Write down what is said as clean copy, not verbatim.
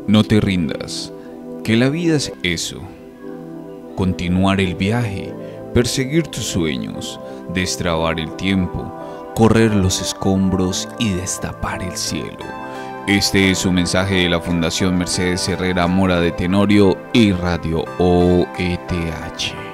No te rindas, que la vida es eso. Continuar el viaje, perseguir tus sueños, destrabar el tiempo, correr los escombros y destapar el cielo. Este es un mensaje de la Fundación Mercedes Herrera Mora de Tenorio y Radio OETH.